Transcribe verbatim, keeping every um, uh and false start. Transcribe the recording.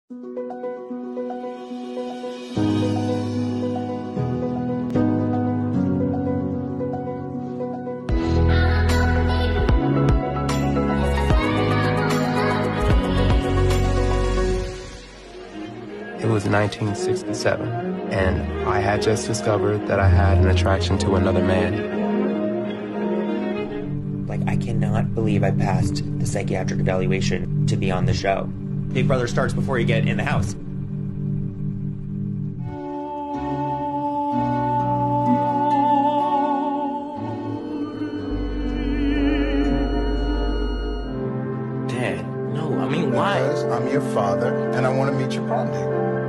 It was nineteen sixty-seven, and I had just discovered that I had an attraction to another man. Like, I cannot believe I passed the psychiatric evaluation to be on the show. Big Brother starts before you get in the house. Dad, no, I mean, why? Because I'm your father, and I want to meet your prom date.